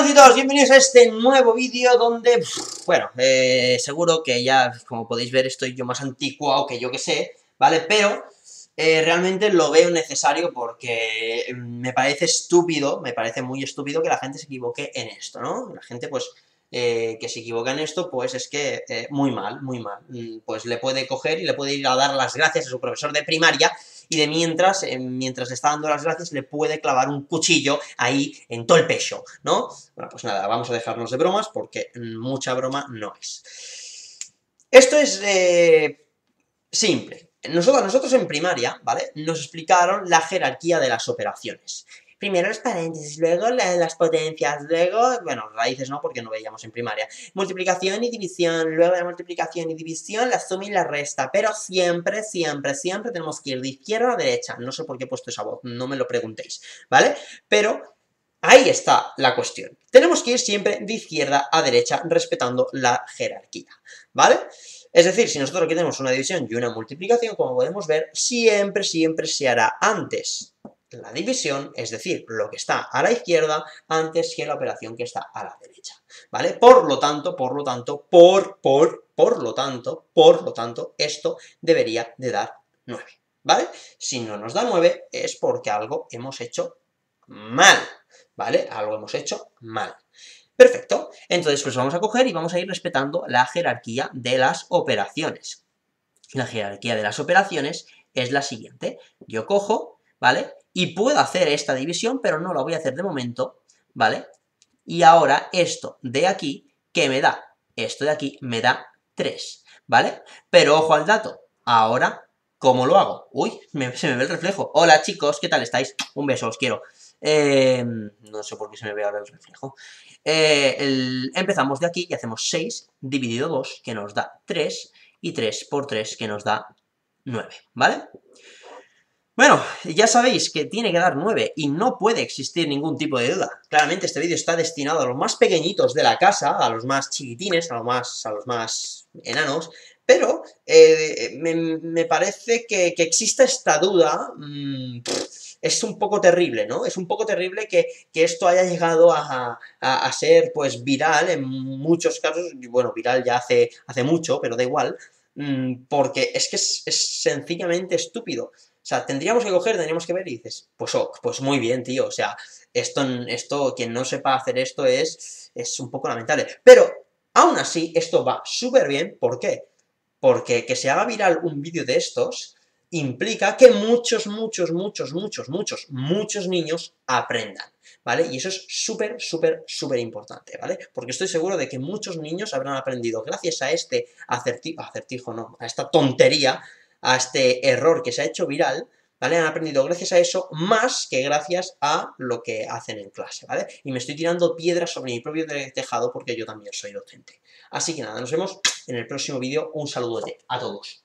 Jovencitos, bienvenidos a este nuevo vídeo donde, bueno, seguro que ya, como podéis ver, estoy yo más anticuado que yo que sé, ¿vale? Pero realmente lo veo necesario porque me parece estúpido, me parece muy estúpido que la gente se equivoque en esto, ¿no? La gente, pues, que se equivoca en esto, pues es que muy mal, muy mal. Pues le puede coger y le puede ir a dar las gracias a su profesor de primaria, y de mientras, mientras le está dando las gracias, le puede clavar un cuchillo ahí en todo el pecho, ¿no? Bueno, pues nada, vamos a dejarnos de bromas, porque mucha broma no es. Esto es simple. Nosotros en primaria, ¿vale?, nos explicaron la jerarquía de las operaciones. Primero los paréntesis, luego las potencias, luego, bueno, raíces no, porque no veíamos en primaria. Multiplicación y división, luego de la multiplicación y división, la suma y la resta, pero siempre, siempre, siempre tenemos que ir de izquierda a derecha. No sé por qué he puesto esa voz, no me lo preguntéis, ¿vale? Pero ahí está la cuestión. Tenemos que ir siempre de izquierda a derecha, respetando la jerarquía, ¿vale? Es decir, si nosotros aquí tenemos una división y una multiplicación, como podemos ver, siempre, siempre se hará antes la división, es decir, lo que está a la izquierda, antes que la operación que está a la derecha, ¿vale? Por lo tanto, esto debería de dar 9, ¿vale? Si no nos da 9 es porque algo hemos hecho mal, ¿vale? Algo hemos hecho mal. Perfecto, entonces pues vamos a coger y vamos a ir respetando la jerarquía de las operaciones. La jerarquía de las operaciones es la siguiente. Yo cojo, ¿vale?, y puedo hacer esta división, pero no la voy a hacer de momento, ¿vale? Y ahora esto de aquí, ¿qué me da? Esto de aquí me da 3, ¿vale? Pero ojo al dato, ahora, ¿cómo lo hago? Uy, se me ve el reflejo. Hola chicos, ¿qué tal estáis? Un beso, os quiero. No sé por qué se me ve ahora el reflejo. Empezamos de aquí y hacemos 6 dividido 2, que nos da 3, y 3 por 3, que nos da 9, ¿vale? Bueno, ya sabéis que tiene que dar 9 y no puede existir ningún tipo de duda. Claramente este vídeo está destinado a los más pequeñitos de la casa, a los más chiquitines, a los más enanos, pero me parece que exista esta duda, es un poco terrible, ¿no? Es un poco terrible que esto haya llegado a ser, pues, viral en muchos casos. Bueno, viral ya hace mucho, pero da igual, porque es que es sencillamente estúpido. O sea, tendríamos que ver y dices, pues muy bien, tío, o sea, esto, quien no sepa hacer esto es un poco lamentable. Pero, aún así, esto va súper bien, ¿por qué? Porque que se haga viral un vídeo de estos implica que muchos niños aprendan, ¿vale? Y eso es súper, súper, súper importante, ¿vale? Porque estoy seguro de que muchos niños habrán aprendido gracias a este acertijo no, a esta tontería, a este error que se ha hecho viral, ¿vale? Han aprendido gracias a eso más que gracias a lo que hacen en clase, ¿vale? Y me estoy tirando piedras sobre mi propio tejado porque yo también soy docente. Así que nada, nos vemos en el próximo vídeo. Un saludote a todos.